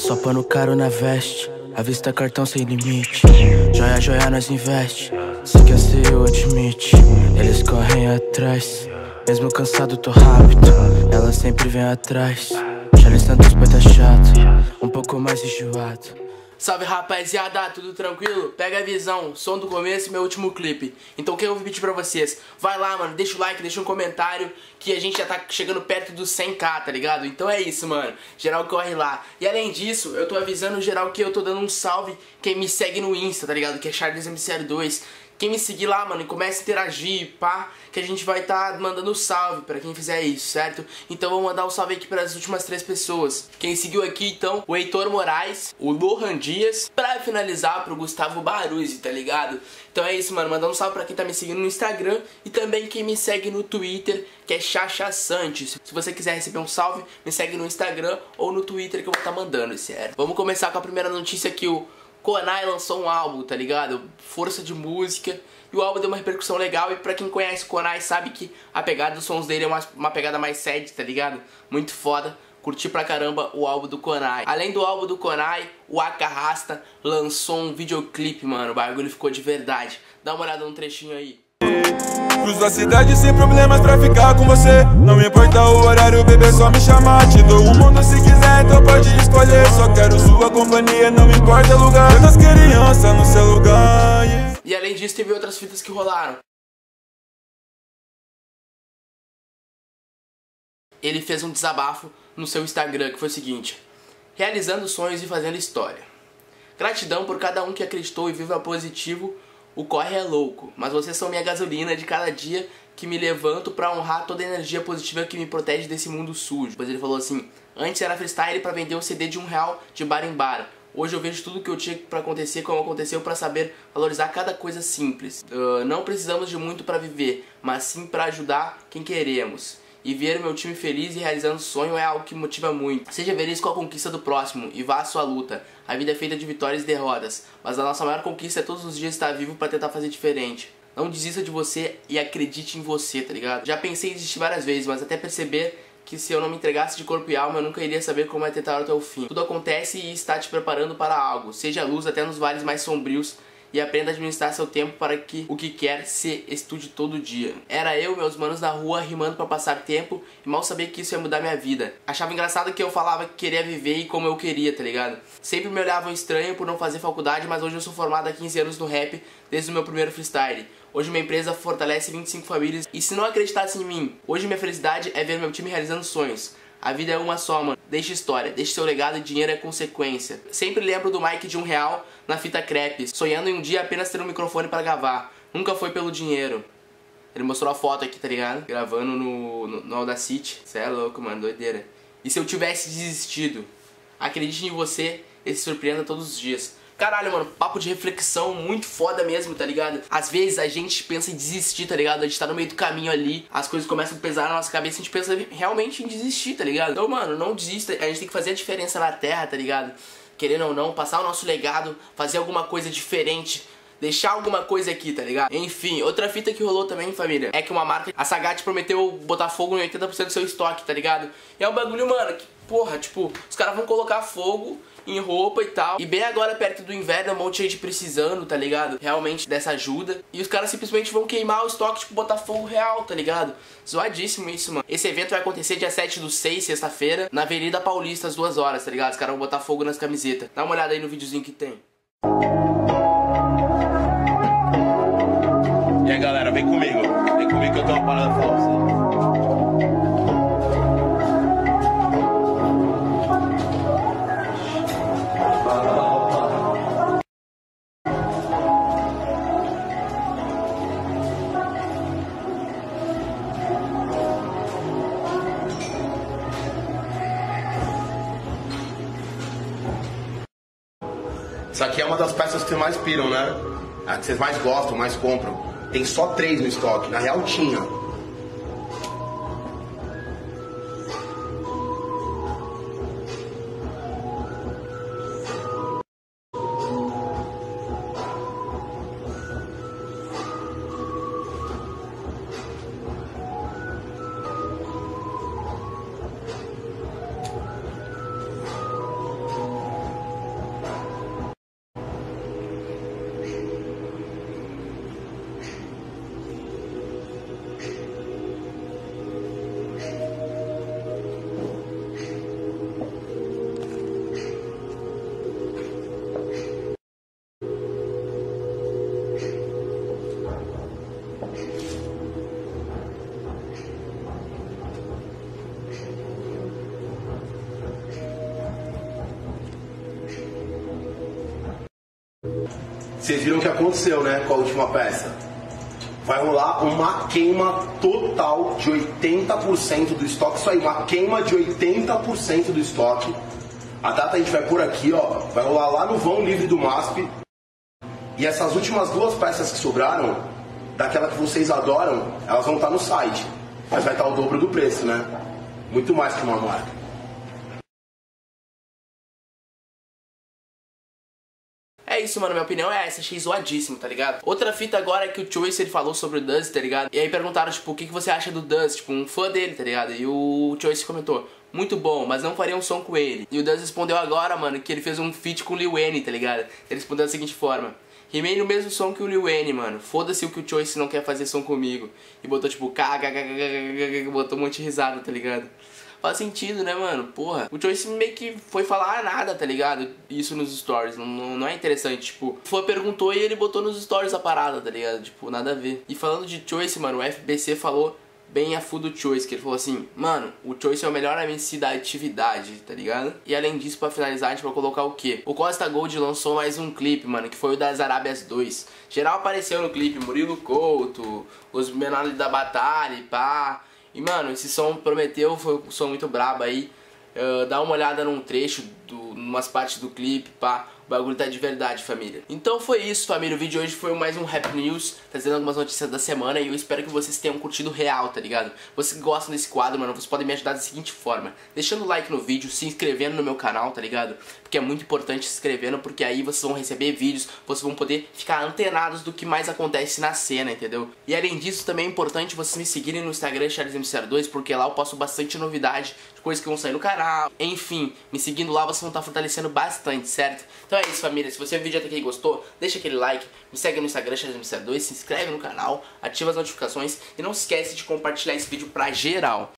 Só pano caro na veste, à vista cartão sem limite. Joia, joia nós investe, se quer ser eu admite. Eles correm atrás, mesmo cansado tô rápido. Ela sempre vem atrás, Charles Santos pai tá chato, um pouco mais enjoado. Salve rapaziada, tudo tranquilo? Pega a visão, som do começo e meu último clipe. Então quem eu vou pedir pra vocês? Vai lá, mano, deixa o like, deixa um comentário, que a gente já tá chegando perto dos 100k, tá ligado? Então é isso, mano, geral corre lá. E além disso, eu tô avisando geral que eu tô dando um salve quem me segue no Insta, tá ligado? Que é CharlesMCR2. Quem me seguir lá, mano, e começa a interagir, pá, que a gente vai tá mandando salve pra quem fizer isso, certo? Então vou mandar um salve aqui pras últimas 3 pessoas. Quem seguiu aqui, então, o Heitor Moraes, o Lohan Dias, pra finalizar pro Gustavo Baruzzi, tá ligado? Então é isso, mano, mandar um salve pra quem tá me seguindo no Instagram e também quem me segue no Twitter, que é Chacha Santos. Se você quiser receber um salve, me segue no Instagram ou no Twitter que eu vou tá mandando, certo? Vamos começar com a primeira notícia aqui, o Konai lançou um álbum, tá ligado? Força de música. E o álbum deu uma repercussão legal. E pra quem conhece o Konai sabe que a pegada dos sons dele é uma pegada mais sad, tá ligado? Muito foda. Curti pra caramba o álbum do Konai. Além do álbum do Konai, o Aka Rasta lançou um videoclipe, mano. O bagulho ficou de verdade. Dá uma olhada no trechinho aí. Cruzo a cidade sem problemas pra ficar com você. Não importa o horário, bebê, só me chamar. Te dou o mundo se quiser, então pode escolher. Só quero sua companhia, não importa o lugar. Eu das crianças no seu lugar, yeah. E além disso, teve outras fitas que rolaram. Ele fez um desabafo no seu Instagram, que foi o seguinte: realizando sonhos e fazendo história. Gratidão por cada um que acreditou e viva positivo. O corre é louco, mas vocês são minha gasolina de cada dia que me levanto pra honrar toda a energia positiva que me protege desse mundo sujo. Depois ele falou assim: antes era freestyle pra vender um CD de R$1 de bar em bar. Hoje eu vejo tudo que eu tinha pra acontecer como aconteceu pra saber valorizar cada coisa simples. Não precisamos de muito pra viver, mas sim pra ajudar quem queremos. E ver meu time feliz e realizando sonho é algo que motiva muito. Seja feliz com a conquista do próximo e vá à sua luta. A vida é feita de vitórias e derrotas, mas a nossa maior conquista é todos os dias estar vivo pra tentar fazer diferente. Não desista de você e acredite em você, tá ligado? Já pensei em desistir várias vezes, mas até perceber que se eu não me entregasse de corpo e alma, eu nunca iria saber como é tentar até o fim. Tudo acontece e está te preparando para algo. Seja luz até nos vales mais sombrios. E aprenda a administrar seu tempo para que o que quer se estude todo dia. Era eu, meus manos na rua, rimando pra passar tempo e mal sabia que isso ia mudar minha vida. Achava engraçado que eu falava que queria viver e como eu queria, tá ligado? Sempre me olhavam estranho por não fazer faculdade, mas hoje eu sou formado há 15 anos no rap, desde o meu primeiro freestyle. Hoje minha empresa fortalece 25 famílias e se não acreditasse em mim, hoje minha felicidade é ver meu time realizando sonhos. A vida é uma só, mano. Deixe história, deixe seu legado e dinheiro é consequência. Sempre lembro do Mike de R$1 na fita crepe, sonhando em um dia apenas ter um microfone pra gravar. Nunca foi pelo dinheiro. Ele mostrou a foto aqui, tá ligado? Gravando no Audacity. Cê é louco, mano, doideira. E se eu tivesse desistido? Acredite em você e se surpreenda todos os dias. Caralho, mano, papo de reflexão muito foda mesmo, tá ligado? Às vezes a gente pensa em desistir, tá ligado? A gente tá no meio do caminho ali, as coisas começam a pesar na nossa cabeça e a gente pensa realmente em desistir, tá ligado? Então, mano, não desista, a gente tem que fazer a diferença na terra, tá ligado? Querendo ou não, passar o nosso legado, fazer alguma coisa diferente, deixar alguma coisa aqui, tá ligado? Enfim, outra fita que rolou também, família, é que uma marca, a Sagat, prometeu botar fogo em 80% do seu estoque, tá ligado? E é um bagulho, mano, que, porra, tipo, os caras vão colocar fogo em roupa e tal. E bem agora, perto do inverno, um monte de gente precisando, tá ligado? Realmente dessa ajuda. E os caras simplesmente vão queimar o estoque, tipo, botar fogo real, tá ligado? Zoadíssimo isso, mano. Esse evento vai acontecer dia 7/6, sexta-feira, na Avenida Paulista, às 2 horas, tá ligado? Os caras vão botar fogo nas camisetas. Dá uma olhada aí no videozinho que tem. E aí, galera, vem comigo. Vem comigo que eu tenho uma parada pra falar pra vocês. Isso aqui é uma das peças que mais piram, né? A que vocês mais gostam, mais compram. Tem só 3 no estoque. Na real tinha. Vocês viram o que aconteceu, né, com a última peça? Vai rolar uma queima total de 80% do estoque. Isso aí, uma queima de 80% do estoque. A data a gente vai por aqui, ó. Vai rolar lá no vão livre do MASP. E essas últimas 2 peças que sobraram, daquela que vocês adoram, elas vão estar no site. Mas vai estar o dobro do preço, né? Muito mais que uma marca. É isso, mano, minha opinião é essa, achei zoadíssimo, tá ligado? Outra fita agora é que o Choice, ele falou sobre o Dust, tá ligado? E aí perguntaram, tipo, o que você acha do Dust? Tipo, um fã dele, tá ligado? E o Choice comentou, muito bom, mas não faria um som com ele. E o Dust respondeu agora, mano, que ele fez um feat com o Lil Wayne, tá ligado? Ele respondeu da seguinte forma: rimei no mesmo som que o Lil Wayne, mano. Foda-se o que o Choice não quer fazer som comigo. E botou tipo, botou um monte de risada, tá ligado? Faz sentido, né, mano? Porra, o Choice meio que foi falar nada, tá ligado? Isso nos stories, não é interessante, tipo, o fã perguntou e ele botou nos stories a parada, tá ligado? Tipo, nada a ver. E falando de Choice, mano, o FBC falou bem a full do Choice, que ele falou assim: mano, o Choice é o melhor MC da atividade, tá ligado? E além disso, pra finalizar, a gente vai colocar o quê? O Costa Gold lançou mais um clipe, mano, que foi o das Arábias 2. Geral apareceu no clipe, Murilo Couto, os menores da batalha e pá. E, mano, esse som prometeu, foi um som muito brabo aí. Dá uma olhada num trecho, umas partes do clipe, pá. O bagulho tá de verdade, família. Então foi isso, família. O vídeo de hoje foi mais um Rap News, trazendo algumas notícias da semana. E eu espero que vocês tenham curtido real, tá ligado? Vocês gostam desse quadro, mano, vocês podem me ajudar da seguinte forma: deixando o like no vídeo, se inscrevendo no meu canal, tá ligado? Porque é muito importante se inscrevendo, porque aí vocês vão receber vídeos, vocês vão poder ficar antenados do que mais acontece na cena, entendeu? E além disso, também é importante vocês me seguirem no Instagram, CharlesMCR2, porque lá eu posto bastante novidade de coisas que vão sair no canal. Enfim, me seguindo lá vocês vão estar fortalecendo bastante, certo? Então é isso, família. Se você viu o vídeo até aqui e gostou, deixa aquele like, me segue no Instagram, CharlesMCR2, se inscreve no canal, ativa as notificações e não se esquece de compartilhar esse vídeo pra geral.